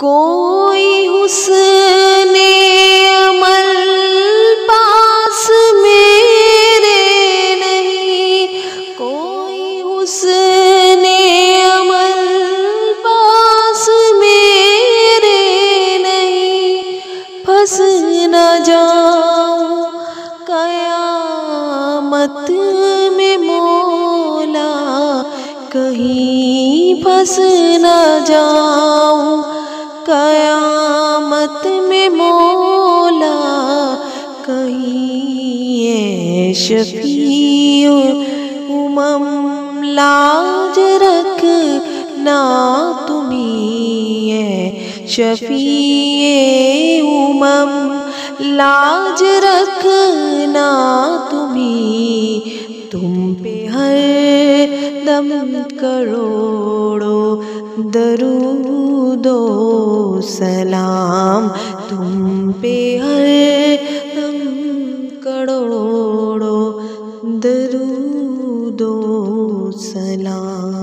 کوئی حسن عمل پاس میرے نہیں، کوئی حسن عمل پاس میرے نہیں، پھنس نہ جاؤں قیامت میں مولا، کہیں پھنس نہ جاؤں قیامت میں مولا، کہیں اے شفیع امم لاج رکھنا تمہیں، اے شفیع امم لاج رکھنا تمہیں، تم پہ ہر دم کروڑوں درود و سلام، تم پہ ہر دم کروڑوں درود و سلام۔